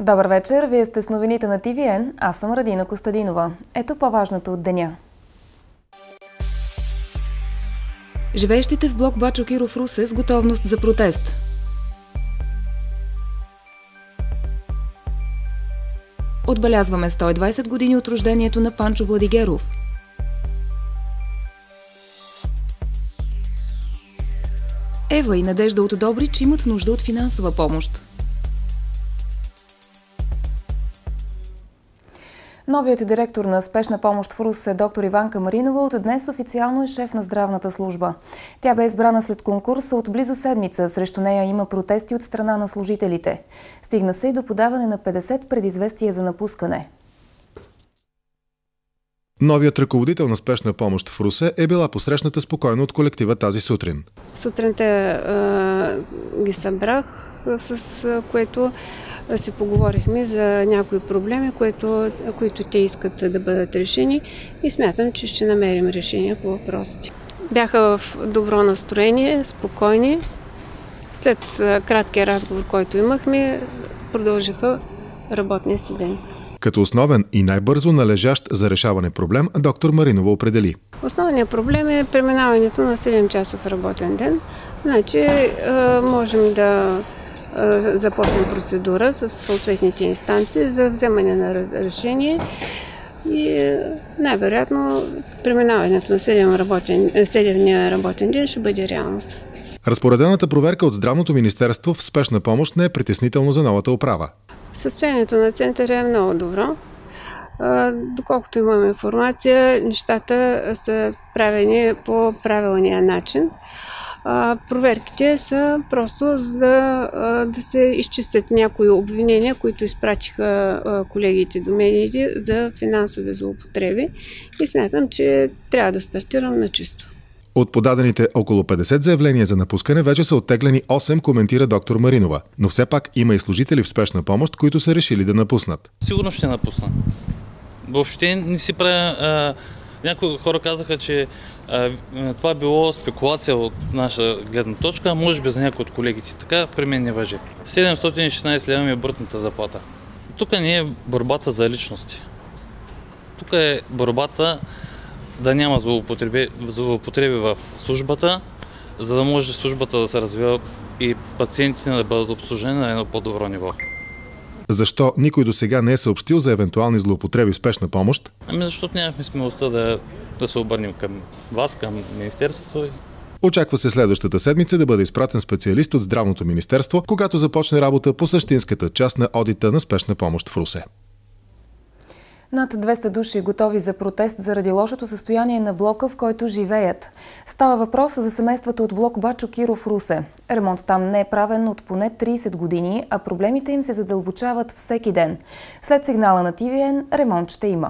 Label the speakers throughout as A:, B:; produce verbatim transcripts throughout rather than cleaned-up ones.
A: Добър вечер, вие сте с новините на Т В Н, аз съм Радина Костадинова. Ето по-важното от деня. Живеещите в блок Бачо Киров, Русе с готовност за протест. Отбелязваме сто и двадесет години от рождението на Панчо Владигеров. Ева и Надежда от Добрич имат нужда от финансова помощ. Новият директор на спешна помощ в Русе, доктор Иванка Маринова, от днес официално е шеф на здравната служба. Тя бе избрана след конкурса от близо седмица. Срещу нея има протести от страна на служителите. Стигна се и до подаване на петдесет предизвестия за напускане.
B: Новият ръководител на спешна помощ в Русе е била посрещната спокойно от колектива тази сутрин.
C: Сутринта е, ги събрах, с което си поговорихме за някои проблеми, които, които те искат да бъдат решени и смятам, че ще намерим решение по въпросите. Бяха в добро настроение, спокойни. След краткия разговор, който имахме, продължиха работния си ден.
B: Като основен и най-бързо належащ за решаване проблем, доктор Маринова определи.
C: Основният проблем е преминаването на седемчасов работен ден. Значи можем да започнем процедура с съответните инстанции за вземане на решение и най-вероятно преминаването на седемдневния работен ден ще бъде реалност.
B: Разпоредената проверка от Здравното министерство в спешна помощ не е притеснително за новата управа.
C: Състоянието на центъра е много добро. Доколкото имам информация, нещата са правени по правилния начин. Проверките са просто за да, да се изчистят някои обвинения, които изпратиха колегите до медиите за финансови злоупотреби и смятам, че трябва да стартирам на чисто.
B: От подадените около петдесет заявления за напускане вече са оттеглени осем, коментира доктор Маринова. Но все пак има и служители в спешна помощ, които са решили да напуснат.
D: Сигурно ще напусна. Въобще не си правя... А... Някои хора казаха, че а, това било спекулация от наша гледна точка, а може би за някои от колегите. Така при мен не важи. седемстотин и шестнадесет лева ми е брутната заплата. Тук не е борбата за личности. Тук е борбата да няма злоупотреби, злоупотреби в службата, за да може службата да се развива и пациентите да бъдат обслужени на едно по-добро ниво.
B: Защо никой до сега не е съобщил за евентуални злоупотреби в спешна помощ?
D: Ами защото нямахме смелостта да, да се обърнем към вас, към Министерството.
B: Очаква се следващата седмица да бъде изпратен специалист от Здравното министерство, когато започне работа по същинската част на одита на спешна помощ в Русе.
A: Над двеста души готови за протест заради лошото състояние на блока, в който живеят. Става въпрос за семействата от блок Бачо Киров, Русе. Ремонт там не е правен от поне тридесет години, а проблемите им се задълбочават всеки ден. След сигнала на Т В Н, ремонт ще има.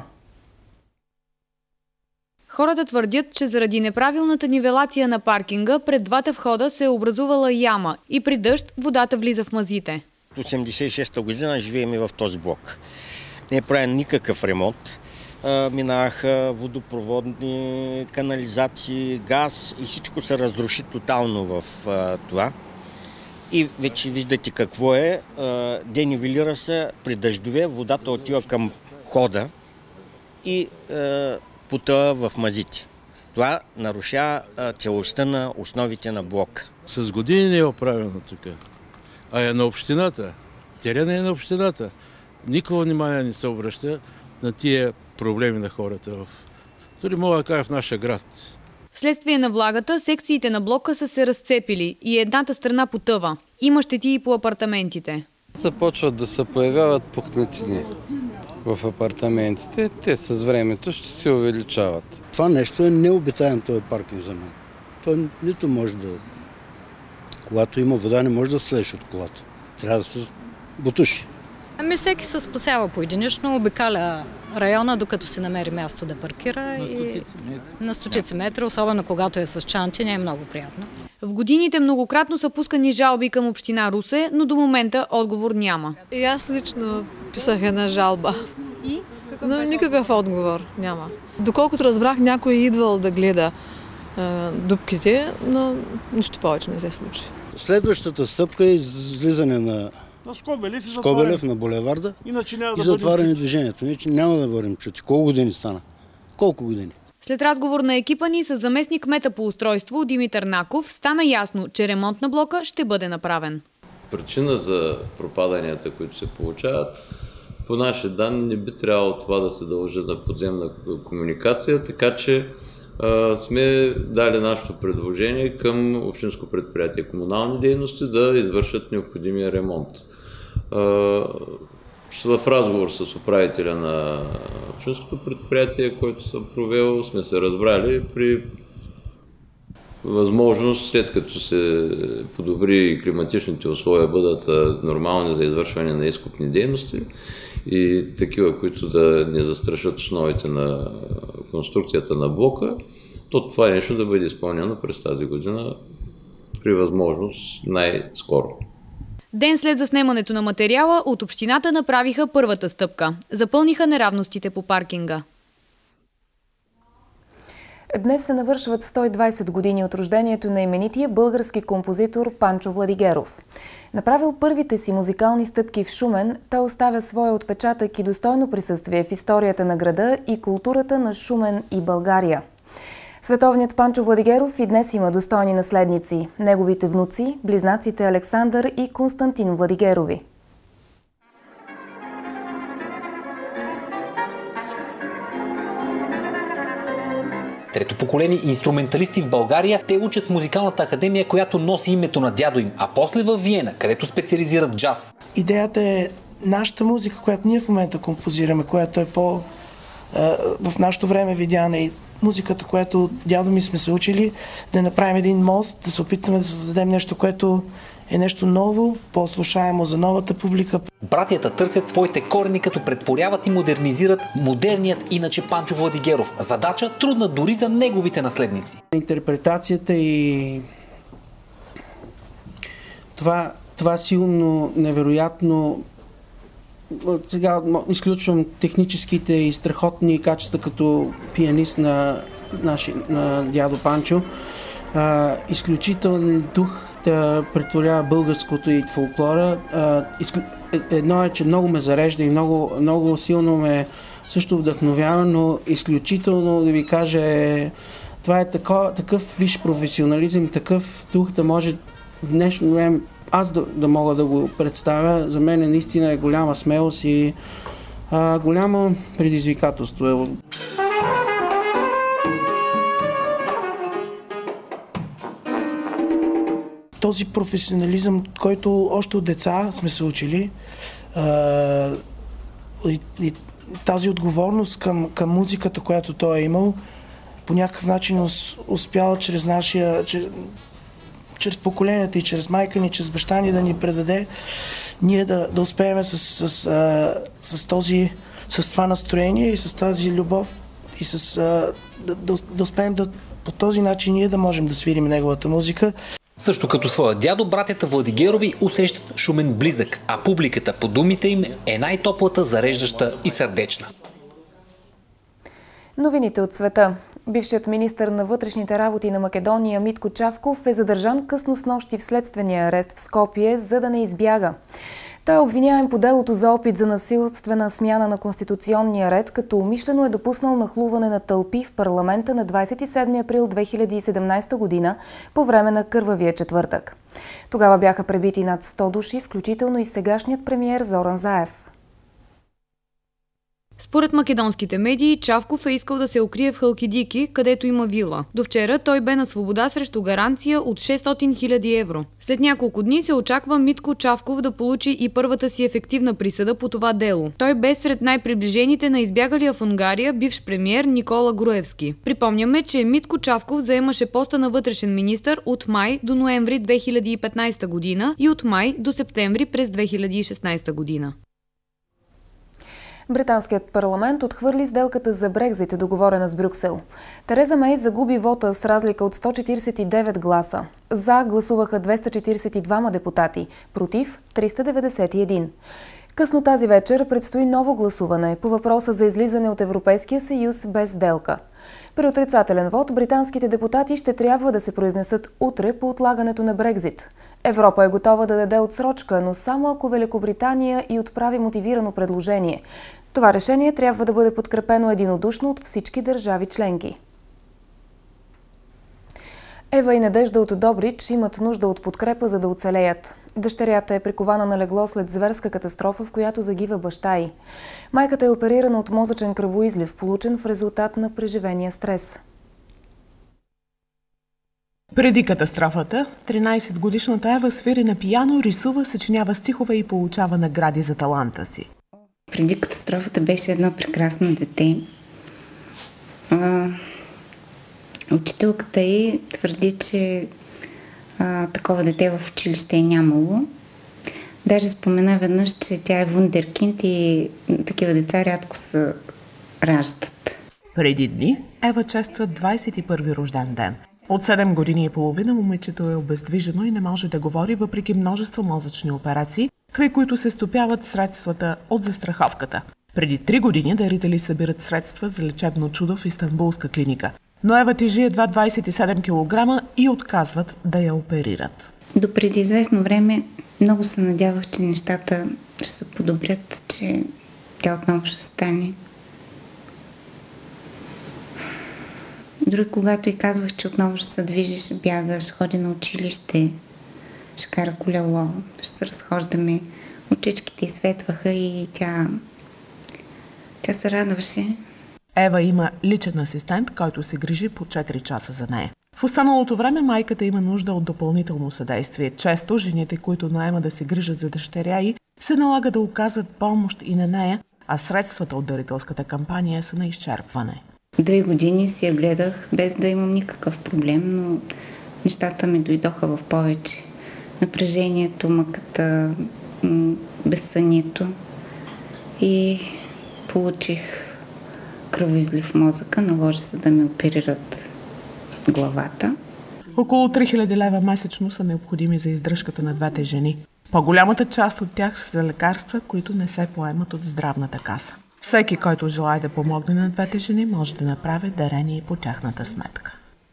E: Хората твърдят, че заради неправилната нивелация на паркинга пред двата входа се е образувала яма и при дъжд водата влиза в мазите.
F: От осемдесет и шеста година живеем в този блок. Не е правен никакъв ремонт. Минаха водопроводни, канализации, газ и всичко се разруши тотално в това. И вече виждате какво е. Денивелира се при дъждове, водата отива към хода и потъва в мазите. Това нарушава целостта на основите на блока.
G: С години не е оправено така. А е на общината. Терена е на общината. Никога внимание не се обръща на тия проблеми на хората. Дори мога да кажа в нашия град.
E: Вследствие на влагата, секциите на блока са се разцепили и едната страна потъва. Има щети и по апартаментите.
H: Започват да се появяват пукнатини в апартаментите. Те с времето ще се увеличават.
I: Това нещо е необитаем, този паркинг за мен. Той нито може да... Когато има вода, не може да слезеш от колата. Трябва да се бутуши.
J: Ами всеки се спасява поединично, обикаля района, докато си намери място да паркира. На стотици метра. На стотици метра, особено когато е с чанти, не е много приятно.
E: В годините многократно са пускани жалби към община Русе, но до момента отговор няма.
K: И аз лично писах една жалба.
E: И?
K: Какъв но никакъв отговор няма. Доколкото разбрах, някой е идвал да гледа е, дупките, но нищо повече не се случи.
I: Следващата стъпка е излизане на
L: На Скобелев и
I: Скобелев на булеварда
L: Иначе няма
I: и
L: да
I: затваряне движението. Иначе няма да бъдем чути. Колко години стана? Колко години?
E: След разговор на екипа ни с заместник кмета по устройство Димитър Наков стана ясно, че ремонт на блока ще бъде направен.
M: Причина за пропаданията, които се получават, по наши данни не би трябвало това да се дължи на подземна комуникация, така че а, сме дали нашето предложение към Общинско предприятие комунални дейности да извършат необходимия ремонт. А, в разговор с управителя на Общинското предприятие, който съм провел, сме се разбрали при възможност, след като се подобри и климатичните условия бъдат нормални за извършване на изкопни дейности и такива, които да не застрашат основите на конструкцията на блока, то това нещо да бъде изпълнено през тази година при възможност най-скоро.
E: Ден след заснемането на материала от общината направиха първата стъпка. Запълниха неравностите по паркинга.
A: Днес се навършват сто и двайсет години от рождението на именития български композитор Панчо Владигеров. Направил първите си музикални стъпки в Шумен, той оставя своя отпечатък и достойно присъствие в историята на града и културата на Шумен и България. Световният Панчо Владигеров и днес има достойни наследници – неговите внуци, близнаците Александър и Константин Владигерови.
N: Трето поколение инструменталисти в България, те учат в музикалната академия, която носи името на дядо им, а после във Виена, където специализират джаз.
O: Идеята е нашата музика, която ние в момента композираме, която е по в нашето време видяна и музиката, която дядо ми сме се учили, да направим един мост, да се опитаме да създадем нещо, което е нещо ново, по-слушаемо за новата публика.
N: Братята търсят своите корени, като претворяват и модернизират модерният иначе Панчо Владигеров. Задача трудна дори за неговите наследници.
O: Интерпретацията и това, това силно, невероятно, сега изключвам техническите и страхотни качества като пианист на, наши, на дядо Панчо. А, изключителен дух да претворява българското и фолклора. А, изклю... Едно е, че много ме зарежда и много, много силно ме също вдъхновява, но изключително да ви кажа е, това е тако, такъв висш професионализъм, такъв дух да може в днешно време аз да, да мога да го представя. За мен наистина е голяма смелост и а, голямо предизвикателство. Този професионализъм, който още от деца сме се учили, а, и, и тази отговорност към, към музиката, която той е имал, по някакъв начин успял чрез нашия, чрез, чрез поколенията и чрез майка ни, чрез баща ни да ни предаде, ние да, да успеем с, с, а, с, този, с това настроение и с тази любов и с, а, да, да, да успеем да, по този начин ние да можем да свирим неговата музика.
N: Също като своя дядо, братята Владигерови усещат Шумен близък, а публиката по думите им е най-топлата, зареждаща и сърдечна.
A: Новините от света. Бившият министър на вътрешните работи на Македония Митко Чавков е задържан късно снощи в следствения арест в Скопие, за да не избяга. Той е обвиняем по делото за опит за насилствена смяна на конституционния ред, като умишлено е допуснал нахлуване на тълпи в парламента на двадесет и седми април две хиляди и седемнадесета година по време на кървавия четвъртък. Тогава бяха пребити над сто души, включително и сегашният премиер Зоран Заев.
E: Според македонските медии, Чавков е искал да се укрие в Халкидики, където има вила. До вчера той бе на свобода срещу гаранция от шестстотин хиляди евро. След няколко дни се очаква Митко Чавков да получи и първата си ефективна присъда по това дело. Той бе сред най-приближените на избягалия в Унгария бивш премиер Никола Груевски. Припомняме, че Митко Чавков заемаше поста на вътрешен министър от май до ноември две хиляди и петнадесета година и от май до септември през две хиляди и шестнадесета година.
A: Британският парламент отхвърли сделката за Брекзит, договорена с Брюксел. Тереза Мей загуби вота с разлика от сто четиридесет и девет гласа. За гласуваха двеста четиридесет и двама депутати, против триста деветдесет и един. Късно тази вечер предстои ново гласуване по въпроса за излизане от Европейския съюз без сделка. При отрицателен вод британските депутати ще трябва да се произнесат утре по отлагането на Брекзит. Европа е готова да даде отсрочка, но само ако Великобритания и отправи мотивирано предложение. Това решение трябва да бъде подкрепено единодушно от всички държави членки. Ева и Надежда от Добрич имат нужда от подкрепа, за да оцелеят. Дъщерята е прикована на легло след зверска катастрофа, в която загива баща й. Майката е оперирана от мозъчен кръвоизлив, получен в резултат на преживения стрес.
L: Преди катастрофата, тринайсетгодишната Ева свири на пиано, рисува, съчинява стихове и получава награди за таланта си.
P: Преди катастрофата беше едно прекрасно дете. А, учителката й твърди, че а, такова дете в училище е нямало. Даже спомена веднъж, че тя е вундеркинд и такива деца рядко се раждат.
L: Преди дни Ева чества двайсет и първи рожден ден. От седем години и половина момичето е обездвижено и не може да говори, въпреки множество мозъчни операции, край които се стопяват средствата от застраховката. Преди три години дарители събират средства за лечебно чудо в Истанбулска клиника. Но Ева тежи едва двайсет и седем килограма и отказват да я оперират.
P: До преди известно време много се надявах, че нещата ще се подобрят, че тя отново ще стане. Дори когато и казвах, че отново ще се движи, ще бяга, ще ходи на училище, ще кара колело, ще се разхождаме. Очичките й светваха и тя, тя се радваше.
L: Ева има личен асистент, който се грижи по четири часа за нея. В останалото време майката има нужда от допълнително съдействие. Често жените, които наема да се грижат за дъщеря й, се налага да оказват помощ и на нея, а средствата от дарителската кампания са на изчерпване.
P: Две години си я гледах без да имам никакъв проблем, но нещата ми дойдоха в повече. Напрежението, мъката, безсънието и получих кръвоизлив в мозъка, наложи се да ми оперират главата.
L: Около три хиляди лева месечно са необходими за издръжката на двете жени. По-голямата част от тях са за лекарства, които не се поемат от здравната каса. Всеки, който желае да помогне на двете жени, може да направи дарение по тяхната сметка.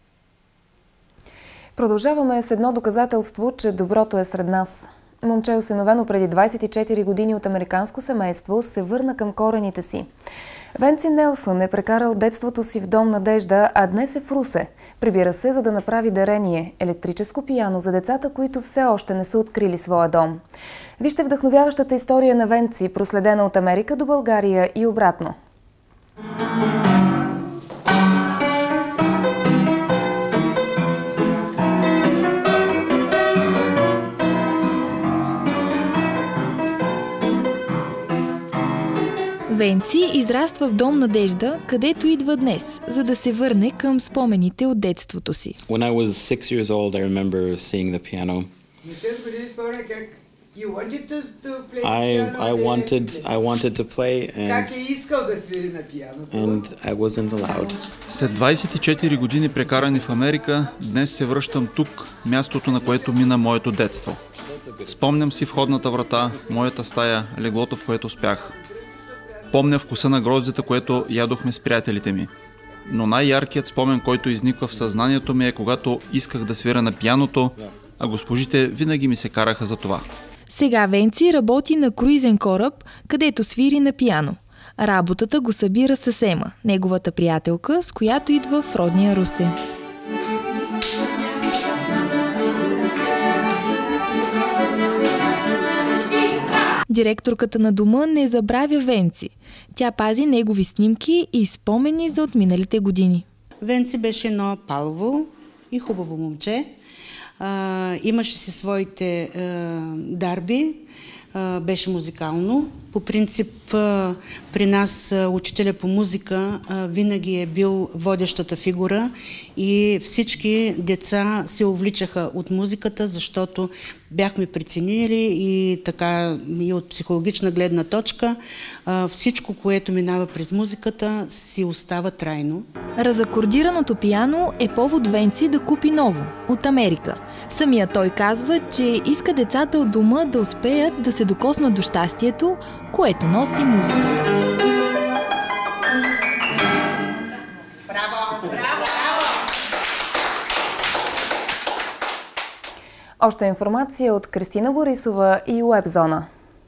A: Продължаваме с едно доказателство, че доброто е сред нас. Момче, осиновено преди двайсет и четири години от американско семейство, се върна към корените си. Венци Нелсън е прекарал детството си в Дом Надежда, а днес е в Русе. Прибира се, за да направи дарение – електрическо пиано за децата, които все още не са открили своя дом. Вижте вдъхновяващата история на Венци, проследена от Америка до България и обратно.
Q: Венци израства в Дом Надежда, където идва днес, за да се върне към спомените от детството си.
R: When I was six years old, I remember seeing the piano. I I wanted I wanted to play and and I wasn't allowed.
S: След двайсет и четири години прекарани в Америка, днес се връщам тук, мястото, на което мина моето детство. Спомням си входната врата, моята стая, леглото, в което спях. Помня вкуса на гроздята, което ядохме с приятелите ми. Но най-яркият спомен, който изниква в съзнанието ми, е когато исках да свира на пианото, а госпожите винаги ми се караха за това.
Q: Сега Венци работи на круизен кораб, където свири на пиано. Работата го събира с Ема, неговата приятелка, с която идва в родния Русе. Директорката на дома не забравя Венци. Тя пази негови снимки и спомени за отминалите години.
T: Венци беше едно палево и хубаво момче. А, имаше си своите а, дарби, а, беше музикално. По принцип а, при нас а, учителя по музика а, винаги е бил водещата фигура и всички деца се увличаха от музиката, защото бяхме преценили и така и от психологична гледна точка а, всичко, което минава през музиката, си остава трайно.
Q: Разакордираното пиано е повод Венци да купи ново от Америка. Самия той казва, че иска децата от дома да успеят да се докоснат до щастието, което носи музиката.
A: Още информация от Кристина Борисова и Уебзона.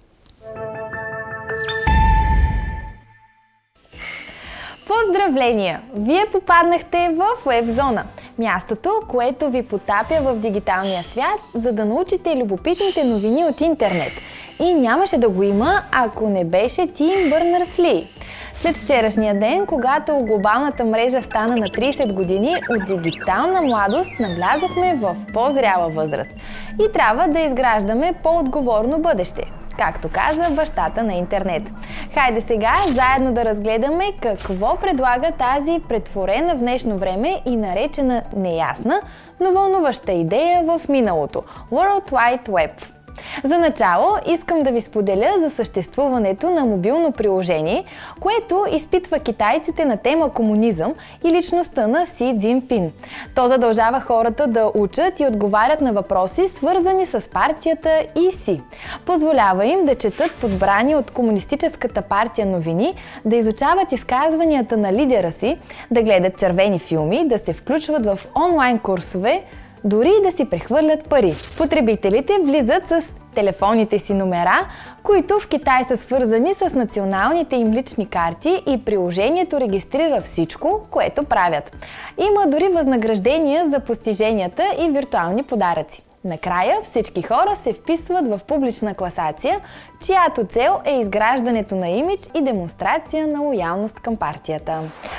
Q: Поздравления! Вие попаднахте в Уебзона, мястото, което ви потапя в дигиталния свят, за да научите любопитните новини от интернет. И нямаше да го има, ако не беше Тим Бърнърс-Ли. След вчерашния ден, когато глобалната мрежа стана на трийсет години, от дигитална младост навлязохме в по-зряла възраст. И трябва да изграждаме по-отговорно бъдеще, както каза бащата на интернет. Хайде сега заедно да разгледаме какво предлага тази претворена в днешно време и наречена неясна, но вълнуваща идея в миналото – World Wide Web. За начало искам да ви споделя за съществуването на мобилно приложение, което изпитва китайците на тема комунизъм и личността на Си Цзинпин. То задължава хората да учат и отговарят на въпроси, свързани с партията и Си. Позволява им да четат подбрани от Комунистическата партия новини, да изучават изказванията на лидера си, да гледат червени филми, да се включват в онлайн курсове, дори и да си прехвърлят пари. Потребителите влизат с телефонните си номера, които в Китай са свързани с националните им лични карти и приложението регистрира всичко, което правят. Има дори възнаграждения за постиженията и виртуални подаръци. Накрая всички хора се вписват в публична класация, чиято цел е изграждането на имидж и демонстрация на лоялност към партията.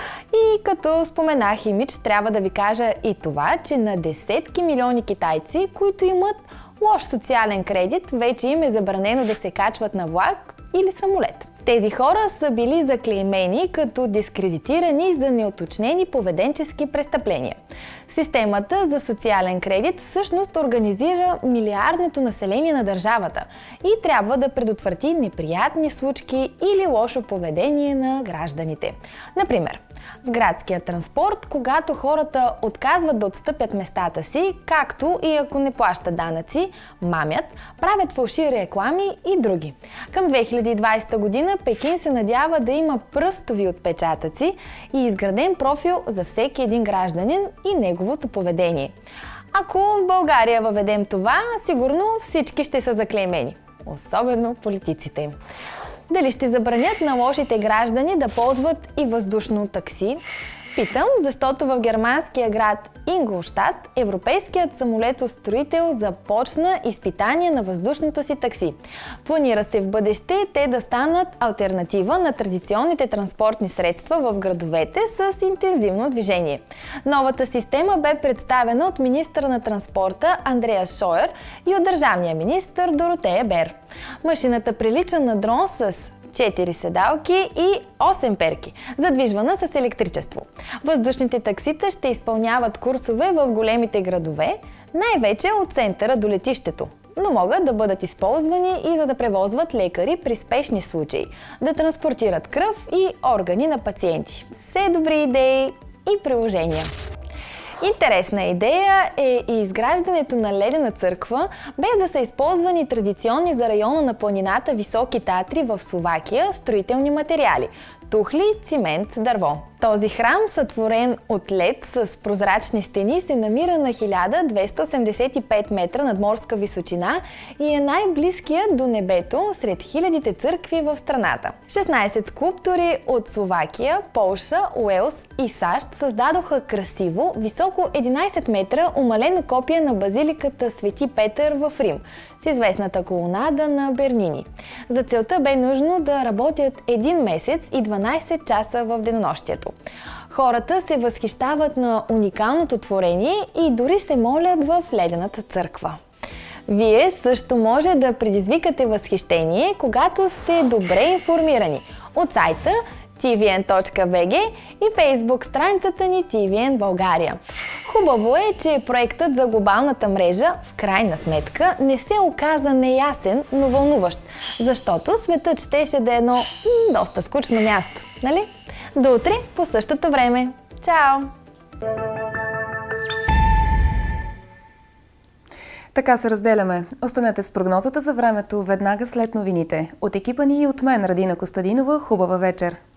Q: И като споменах имидж, трябва да ви кажа и това, че на десетки милиони китайци, които имат лош социален кредит, вече им е забранено да се качват на влак или самолет. Тези хора са били заклеймени като дискредитирани за неуточнени поведенчески престъпления. Системата за социален кредит всъщност организира милиардното население на държавата и трябва да предотврати неприятни случки или лошо поведение на гражданите. Например, в градския транспорт, когато хората отказват да отстъпят местата си, както и ако не плащат данъци, мамят, правят фалшиви реклами и други. Към две хиляди и двадесета година Пекин се надява да има пръстови отпечатъци и изграден профил за всеки един гражданин и неговото поведение. Ако в България въведем това, сигурно всички ще са заклеймени, особено политиците. Дали ще забранят на лошите граждани да ползват и въздушно такси? Питам, защото в германския град Инголштат европейският самолетостроител започна изпитание на въздушното си такси. Планира се в бъдеще те да станат алтернатива на традиционните транспортни средства в градовете с интензивно движение. Новата система бе представена от министъра на транспорта Андреас Шойер и от държавния министър Доротея Бер. Машината прилича на дрон с четири седалки и осем перки, задвижвана с електричество. Въздушните таксита ще изпълняват курсове в големите градове, най-вече от центъра до летището, но могат да бъдат използвани и за да превозват лекари при спешни случаи, да транспортират кръв и органи на пациенти. Все добри идеи и приложения. Интересна идея е и изграждането на ледена църква, без да са използвани традиционни за района на планината Високи Татри в Словакия строителни материали – тухли, цимент, дърво. Този храм, сътворен от лед с прозрачни стени, се намира на хиляда двеста осемдесет и пет метра надморска височина и е най-близкият до небето сред хилядите църкви в страната. шестнадесет скулптури от Словакия, Полша, Уелс и САЩ създадоха красиво, високо единадесет метра умалено копие на базиликата Свети Петър в Рим, с известната колонада на Бернини. За целта бе нужно да работят един месец и дванадесет часа в денонощието. Хората се възхищават на уникалното творение и дори се молят в ледената църква. Вие също може да предизвикате възхищение, когато сте добре информирани от сайта ти ви ен точка би джи и фейсбук страницата ни Ти Ви Ен България. Хубаво е, че проектът за глобалната мрежа в крайна сметка не се оказа неясен, но вълнуващ, защото светът щеше да е едно м, доста скучно място, нали? До утре по същото време. Чао!
A: Така се разделяме. Останете с прогнозата за времето веднага след новините. От екипа ни и от мен, Радина Костадинова, хубава вечер!